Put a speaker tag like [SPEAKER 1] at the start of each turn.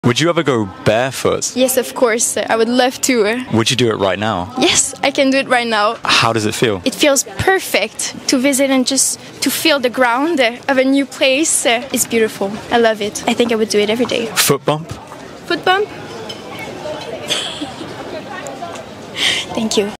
[SPEAKER 1] Would you ever go barefoot?
[SPEAKER 2] Yes, of course. I would love to.
[SPEAKER 1] Would you do it right now?
[SPEAKER 2] Yes, I can do it right now.
[SPEAKER 1] How does it feel?
[SPEAKER 2] It feels perfect to visit and just to feel the ground of a new place. It's beautiful. I love it. I think I would do it every day.
[SPEAKER 1] Foot bump?
[SPEAKER 2] Foot bump? Thank you.